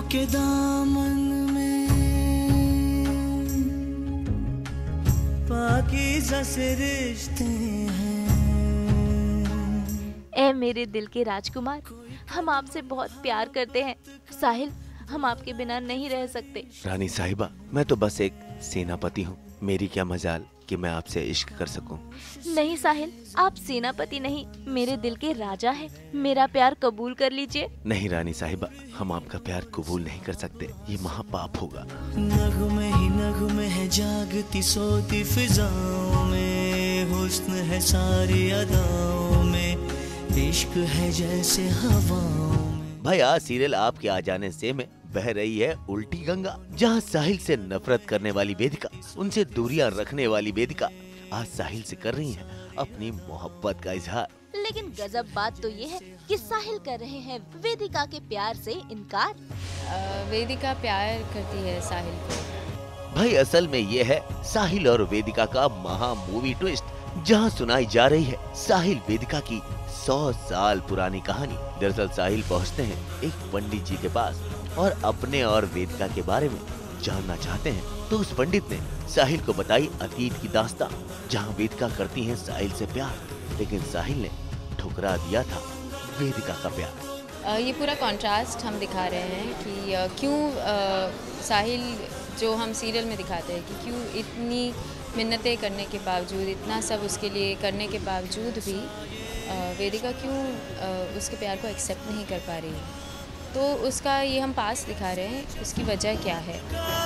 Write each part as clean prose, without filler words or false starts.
के दामन में पाकीज़ा से रिश्ते हैं। ए मेरे दिल के राजकुमार, हम आपसे बहुत प्यार करते हैं। साहिल, हम आपके बिना नहीं रह सकते। रानी साहिबा, मैं तो बस एक सेनापति हूँ। मेरी क्या मजाल कि मैं आपसे इश्क कर सकूं। नहीं साहिल, आप सेनापति नहीं, मेरे दिल के राजा हैं। मेरा प्यार कबूल कर लीजिए। नहीं रानी साहिबा, हम आपका प्यार कबूल नहीं कर सकते, ये महापाप होगा। नगमे ही नगमे है जागती सोती फिजाओं में, हुस्न है सारी अदाओं में, इश्क है जैसे हवाओं में। भाई आज सीरियल आपके आ जाने से में बह रही है उल्टी गंगा, जहाँ साहिल से नफरत करने वाली वेदिका, उनसे दूरियां रखने वाली वेदिका आज साहिल से कर रही हैं अपनी मोहब्बत का इजहार। लेकिन गजब बात तो ये है कि साहिल कर रहे हैं वेदिका के प्यार से इनकार। वेदिका प्यार करती है साहिल को। भाई असल में ये है साहिल और वेदिका का महा मूवी ट्विस्ट, जहाँ सुनाई जा रही है साहिल वेदिका की 100 साल पुरानी कहानी। दरअसल साहिल पहुँचते हैं एक पंडित जी के पास और अपने और वेदिका के बारे में जानना चाहते हैं। तो उस पंडित ने साहिल को बताई अतीत की दास्तां, जहाँ वेदिका करती हैं साहिल से प्यार, लेकिन साहिल ने ठुकरा दिया था वेदिका का प्यार। ये पूरा कॉन्ट्रास्ट हम दिखा रहे हैं कि क्यों साहिल जो हम सीरियल में दिखाते हैं कि क्यों इतनी मिन्नतें करने के बावजूद, इतना सब उसके लिए करने के बावजूद भी वेदिका क्यों उसके प्यार को एक्सेप्ट नहीं कर पा रही है। तो उसका ये हम पास दिखा रहे हैं, उसकी वजह क्या है।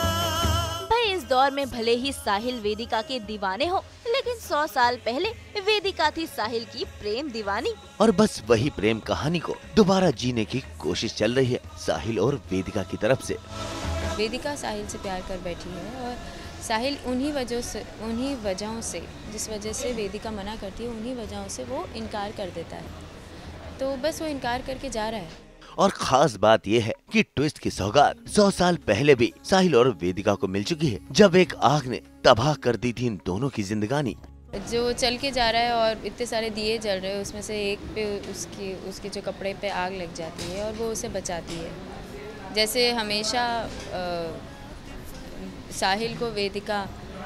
भाई इस दौर में भले ही साहिल वेदिका के दीवाने हो, लेकिन 100 साल पहले वेदिका थी साहिल की प्रेम दीवानी। और बस वही प्रेम कहानी को दोबारा जीने की कोशिश चल रही है साहिल और वेदिका की तरफ से। वेदिका साहिल से प्यार कर बैठी है और साहिल उन्हीं वजहों से जिस वजह से वेदिका मना करती है, उन्हीं वजहों से वो इनकार कर देता है। तो बस वो इनकार करके जा रहा है। और खास बात यह है कि ट्विस्ट की सौगात 100 साल पहले भी साहिल और वेदिका को मिल चुकी है, जब एक आग ने तबाह कर दी थी इन दोनों की जिंदगानी। जो चल के जा रहा है और इतने सारे दिए जल रहे हैं, उसमें से एक पे उसके जो कपड़े पे आग लग जाती है और वो उसे बचाती है। जैसे हमेशा साहिल को वेदिका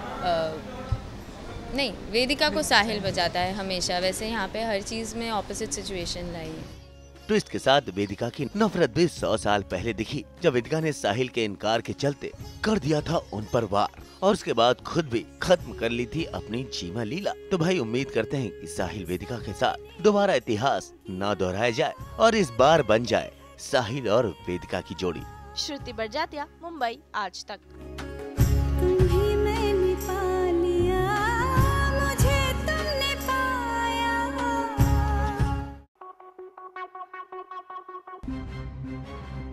वेदिका को साहिल बचाता है हमेशा, वैसे यहाँ पे हर चीज़ में ऑपोजिट सिचुएशन लाई है। ट्विस्ट के साथ वेदिका की नफरत भी 100 साल पहले दिखी, जब वेदिका ने साहिल के इनकार के चलते कर दिया था उन पर वार, और उसके बाद खुद भी खत्म कर ली थी अपनी जीवन लीला। तो भाई उम्मीद करते हैं कि साहिल वेदिका के साथ दोबारा इतिहास ना दोहराया जाए और इस बार बन जाए साहिल और वेदिका की जोड़ी। श्रुति बरजात्या, मुंबई, आज तक। तुम्हें मैंने पा लिया, मुझे तुमने पाया।